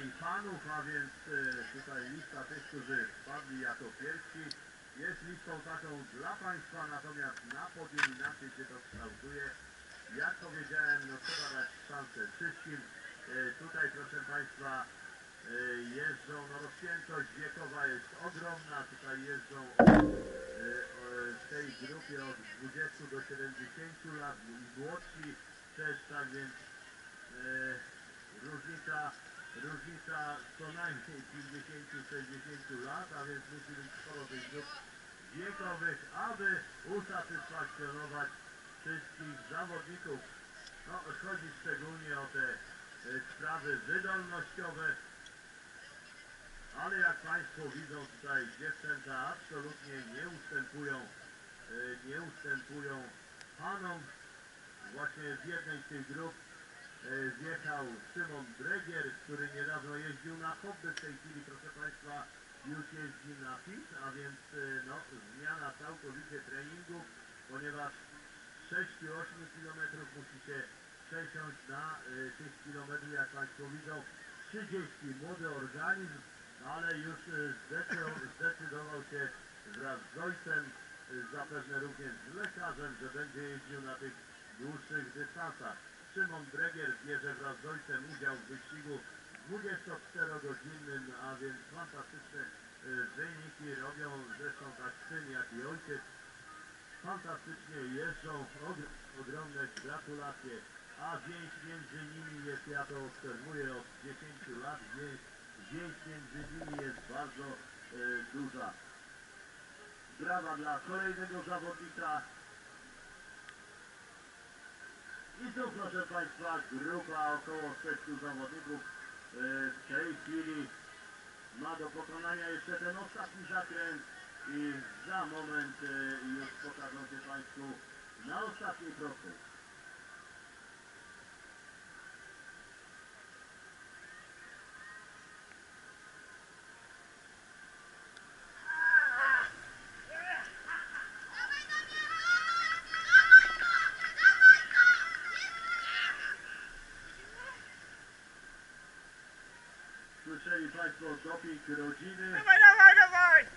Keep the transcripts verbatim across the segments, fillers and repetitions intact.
i panów, a więc tutaj lista tych, którzy wpadli jako pierwsi jest listą taką dla Państwa, natomiast na podium inaczej się to kształtuje. Jak powiedziałem, no trzeba dać szansę wszystkim. Tutaj, proszę Państwa, jeżdżą, no rozpiętość wiekowa jest ogromna, tutaj jeżdżą w tej grupie od dwudziestu do siedemdziesięciu lat i młodsi też, tak więc różnica, różnica co najmniej pięćdziesięciu do sześćdziesięciu lat, a więc musi być sporo tych grup wiekowych, aby usatysfakcjonować wszystkich zawodników. No, chodzi szczególnie o te sprawy wydolnościowe, ale jak Państwo widzą, tutaj dziewczęta absolutnie nie ustępują, nie ustępują panom. Właśnie w jednej z tych grup wjechał Szymon Bregier, który niedawno jeździł na hobby, w tej chwili, proszę Państwa, już jeździ na pit, a więc no, zmiana całkowicie treningu, ponieważ sześć do ośmiu kilometrów musi się przesiąść na y, tych kilometrów, jak Państwo widzą, trzydzieści. Młody organizm, ale już y, zdecydował, zdecydował się wraz z ojcem, y, zapewne również z lekarzem, że będzie jeździł na tych dłuższych dystansach. Szymon Bregier bierze wraz z ojcem udział w wyścigu dwudziestoczterogodzinnym, a więc fantastyczne y, wyniki robią zresztą tak syn, jak i ojciec. Fantastycznie jeżdżą, ogromne gratulacje, a więź między nimi jest, ja to obserwuję od dziesięciu lat, więź, więź między nimi jest bardzo e, duża. Brawa dla kolejnego zawodnika. I tu, proszę Państwa, grupa około sześciu zawodników e, w tej chwili ma do pokonania jeszcze ten ostatni zakręt. I za moment y, już pokażą się Państwu na ostatniej prostej. Słyszeli Państwo doping rodziny. Dawaj, dawaj, dawaj!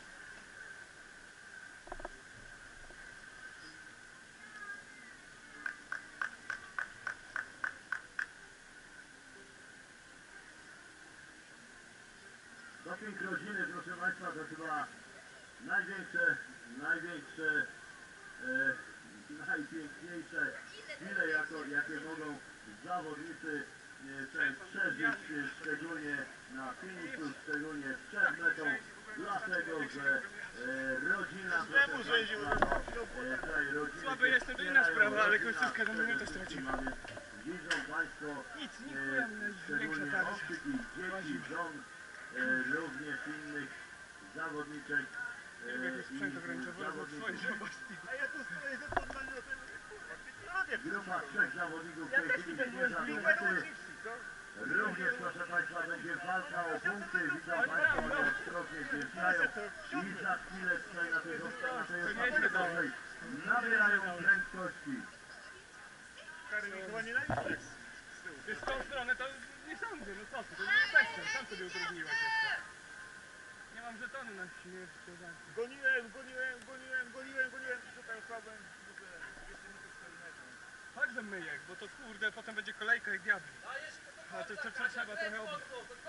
Doping rodziny, proszę Państwa, to chyba największe, największe, e, najpiękniejsze chwile, jako, jakie mogą zawodnicy e, przeżyć, e, szczególnie na finiszu, szczególnie przed metą, dlatego, że e, rodzina, proszę Państwa, e, tutaj rodziny Słaby jestem, to inna sprawa, ale końcówkę do minuty straciłem. Widzą Państwo, Nic, nic, e, szczególnie okrzyki dzieci, żon, E, również innych zawodniczek Nie lubię jakiś sprzęt ograniczowy, bo swoje żabosti. A ja tu stoję za normalnie o tym. Grupa trzech zawodników w tej chwili zmierza do mety. Również, proszę Państwa, będzie walka o punkty. Widzą Państwo, one ostrożnie zjeżdżają i za chwilę tutaj na tej ostatniej prostej nabierają prędkości. Kary mi chyba nie najpierw. Wiesz, z tą stronę to nie sądzę, no co ty, to jest pestem, sam sobie utrudniłaś jeszcze. Nie mam żetonu na śmierć. Goniłem, goniłem, goniłem, goniłem, goniłem. Szukaj słabym. Jeszcze nie to cztery metry. Chodź do myjek, bo to kurde, potem będzie kolejka jak diabli. A to, to, to trzeba trochę obić.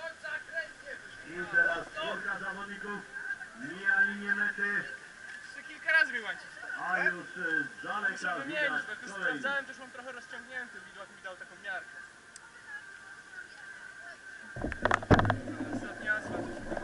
I teraz czwórka zawodników mija linię mety, Jeszcze kilka razy mi łańcuch stał. a już z daleka Muszę wymienić, widać bo jak już kolejny. sprawdzałem, to już mam trochę rozciągnięty, widłak mi dał taką miarkę. Ostatni asfalt już mi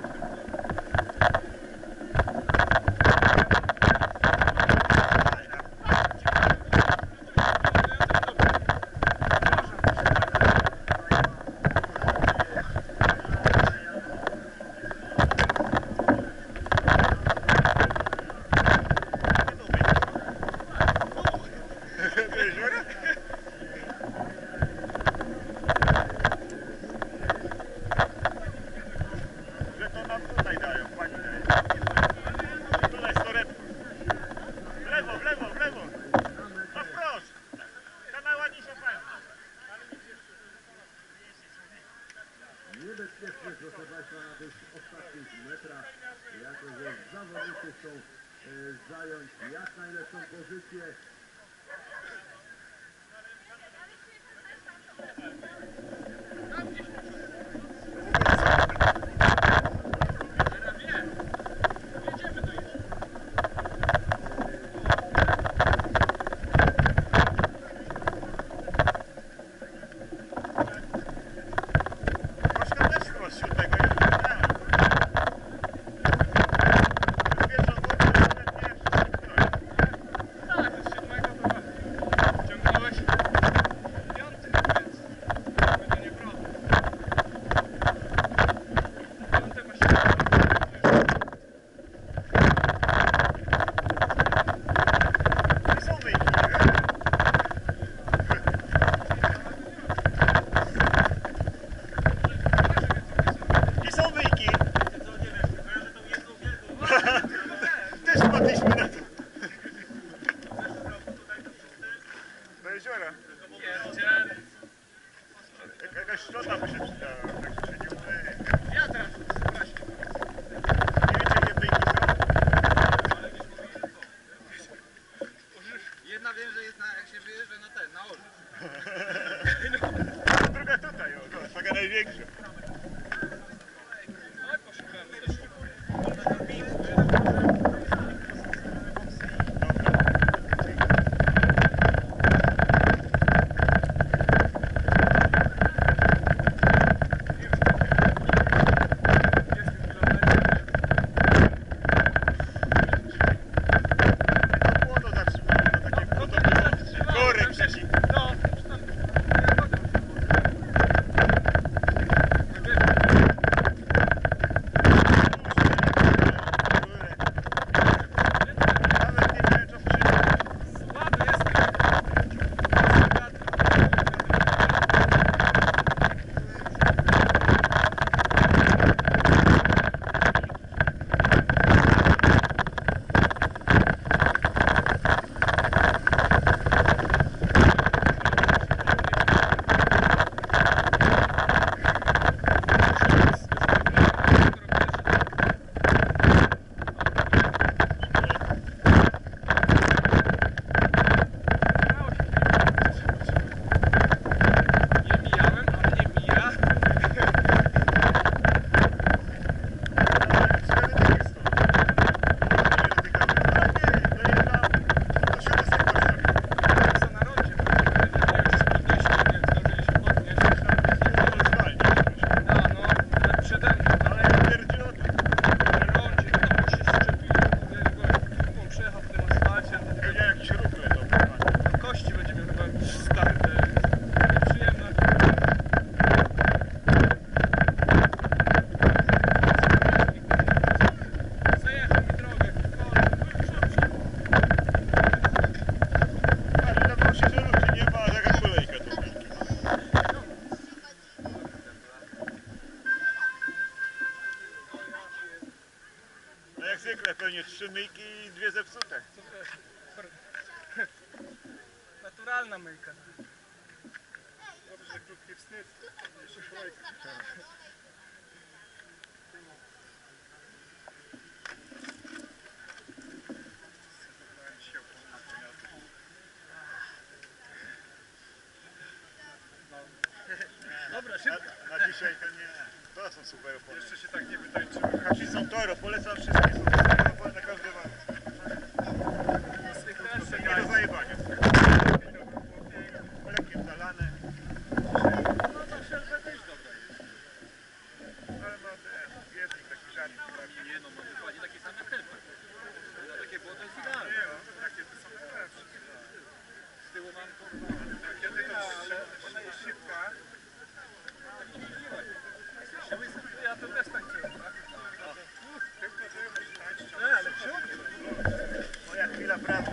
bezpiecznie, proszę Państwa, na tych ostatnich metrach, jako że zawodnicy chcą e, zająć jak najlepszą pozycję. Jakaś szczota by się przydała, tak się nie umyje. Ja teraz sprawdź. Nie wiecie, jakie wyjki są? Jedna wiem, że jest na, jak się wyjeżdża na ten, na orzech. A druga tutaj, o, no, taka największa. Ale poszukamy też. Pewnie trzy myjki i dwie zepsute. Naturalna myjka. Dobrze, że krótki wstyd. Jeszcze kolejka. Dobra, szybko. Na, na dzisiaj to nie. To są super opony. Jeszcze się tak nie wytańczyły. Hachi są Toro, polecam wszystkie. Są super opony na każdy wan. Nie do zajebania. Lekkie zalane. No to szelbę też dobra jest. Ale ma ten wietrzyk, taki żarnik. Nie no, no dokładnie takie same helpy. No takie było to jest idealne. Nie no, takie to są najlepsze. Z tyłu mam kurwa. Kiedy to ale ona jest szybka. Ja to też tańczyłem, tak? Tylko że musi tańczyć. Nie, ale przód. Moja chwila pracy.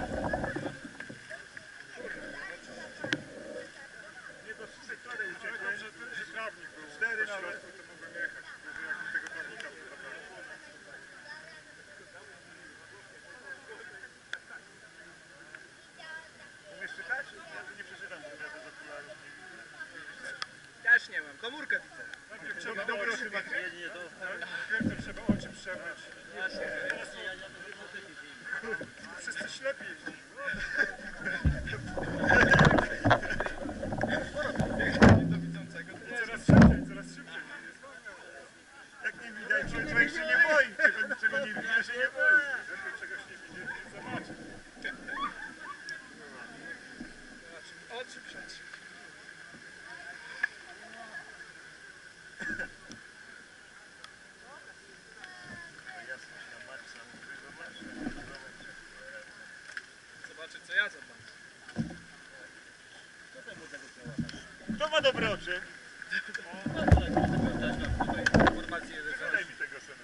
Nie do sektory uciekłem. Dobrze, że trawnik był. Cztery na środku, to mogłem jechać. Może jakiś tego trawnika wypadał. Umiesz czytać? Ja tu nie przeczytam, bo ja bez okularów nie widzę. Też nie mam, komórkę widzę. Najpierw trzeba dobro chyba Człowiek, człowiek się nie boi, czego, czego nie widzi, się nie boi. Lepiej czegoś nie widzi, nie zobaczy. Oczy przed. Zobaczy co ja zobaczę. Kto ma dobre oczy? Informacje, że Daj mi tego synu.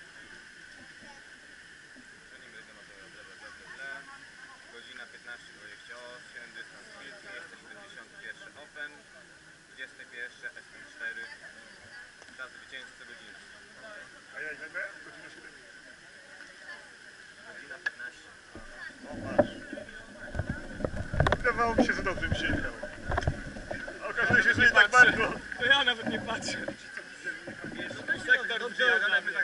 godzina piętnaście dwadzieścia osiem, dystans dwieście siedemdziesiąt jeden Open, dwadzieścia jeden S M cztery, czas zwycięzcy godziny. A ja ile miałem? Godzina siedem. Godzina piętnaście. O, masz. Wydawało mi się, że dobrze mi się jechało. A okazuje się, że nie tak bardzo. To ja nawet nie patrzę. Sektor wbija,